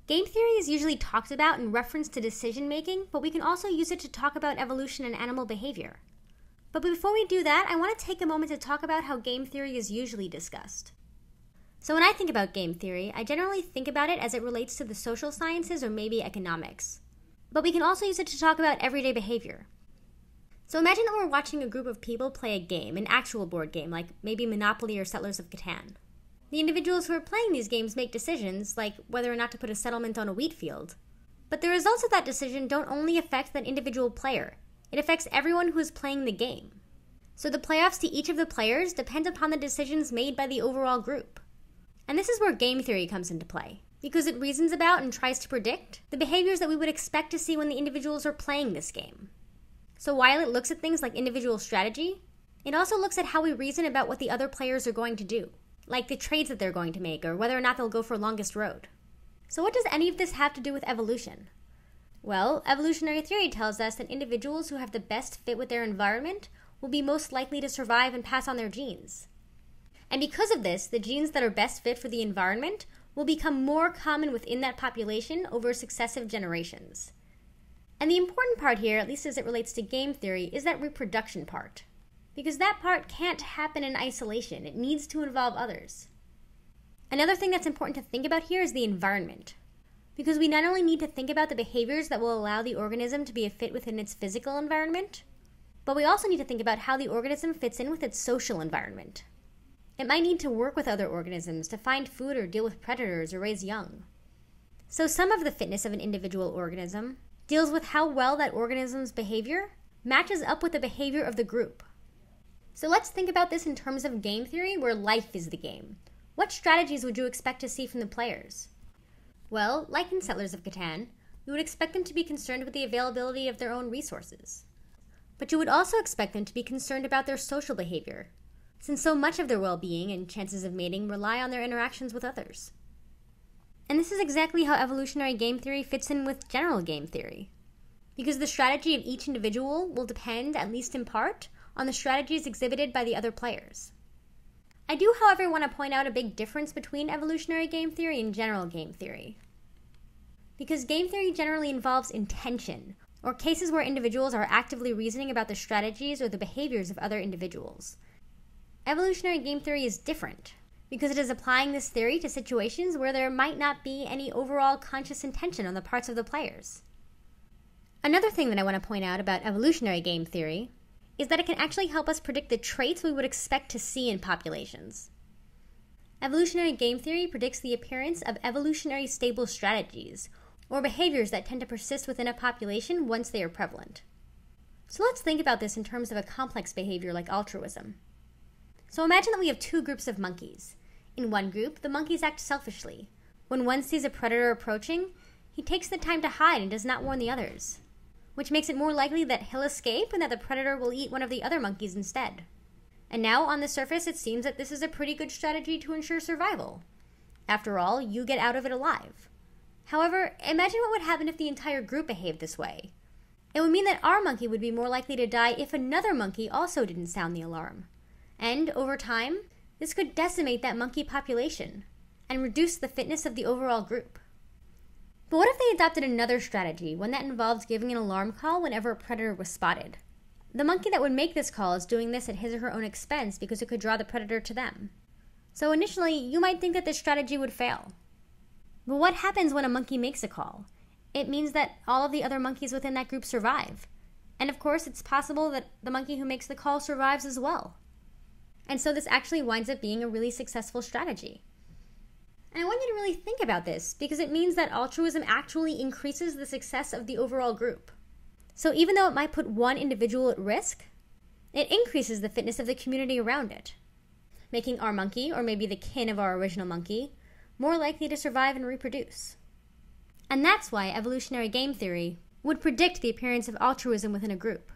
Game theory is usually talked about in reference to decision making, but we can also use it to talk about evolution and animal behavior. But before we do that, I want to take a moment to talk about how game theory is usually discussed. So when I think about game theory, I generally think about it as it relates to the social sciences or maybe economics. But we can also use it to talk about everyday behavior. So imagine that we're watching a group of people play a game, an actual board game, like maybe Monopoly or Settlers of Catan. The individuals who are playing these games make decisions, like whether or not to put a settlement on a wheat field. But the results of that decision don't only affect that individual player, it affects everyone who is playing the game. So the payoffs to each of the players depend upon the decisions made by the overall group. And this is where game theory comes into play, because it reasons about and tries to predict the behaviors that we would expect to see when the individuals are playing this game. So while it looks at things like individual strategy, it also looks at how we reason about what the other players are going to do, like the trades that they're going to make or whether or not they'll go for longest road. So what does any of this have to do with evolution? Well, evolutionary theory tells us that individuals who have the best fit with their environment will be most likely to survive and pass on their genes. And because of this, the genes that are best fit for the environment will become more common within that population over successive generations. And the important part here, at least as it relates to game theory, is that reproduction part. Because that part can't happen in isolation. It needs to involve others. Another thing that's important to think about here is the environment. Because we not only need to think about the behaviors that will allow the organism to be a fit within its physical environment, but we also need to think about how the organism fits in with its social environment. It might need to work with other organisms to find food or deal with predators or raise young. So some of the fitness of an individual organism deals with how well that organism's behavior matches up with the behavior of the group. So let's think about this in terms of game theory where life is the game. What strategies would you expect to see from the players? Well, like in Settlers of Catan, you would expect them to be concerned with the availability of their own resources. But you would also expect them to be concerned about their social behavior, since so much of their well-being and chances of mating rely on their interactions with others. And this is exactly how evolutionary game theory fits in with general game theory. Because the strategy of each individual will depend, at least in part, on the strategies exhibited by the other players. I do, however, want to point out a big difference between evolutionary game theory and general game theory. Because game theory generally involves intention, or cases where individuals are actively reasoning about the strategies or the behaviors of other individuals. Evolutionary game theory is different, because it is applying this theory to situations where there might not be any overall conscious intention on the parts of the players. Another thing that I want to point out about evolutionary game theory is that it can actually help us predict the traits we would expect to see in populations. Evolutionary game theory predicts the appearance of evolutionary stable strategies, or behaviors that tend to persist within a population once they are prevalent. So let's think about this in terms of a complex behavior like altruism. So imagine that we have two groups of monkeys. In one group, the monkeys act selfishly. When one sees a predator approaching, he takes the time to hide and does not warn the others, which makes it more likely that he'll escape and that the predator will eat one of the other monkeys instead. And now, on the surface, it seems that this is a pretty good strategy to ensure survival. After all, you get out of it alive. However, imagine what would happen if the entire group behaved this way. It would mean that our monkey would be more likely to die if another monkey also didn't sound the alarm. And, over time, this could decimate that monkey population and reduce the fitness of the overall group. But what if they adopted another strategy, one that involved giving an alarm call whenever a predator was spotted? The monkey that would make this call is doing this at his or her own expense because it could draw the predator to them. So initially, you might think that this strategy would fail. But what happens when a monkey makes a call? It means that all of the other monkeys within that group survive. And of course, it's possible that the monkey who makes the call survives as well. And so this actually winds up being a really successful strategy. And I want you to really think about this, because it means that altruism actually increases the success of the overall group. So even though it might put one individual at risk, it increases the fitness of the community around it, making our monkey, or maybe the kin of our original monkey, more likely to survive and reproduce. And that's why evolutionary game theory would predict the appearance of altruism within a group.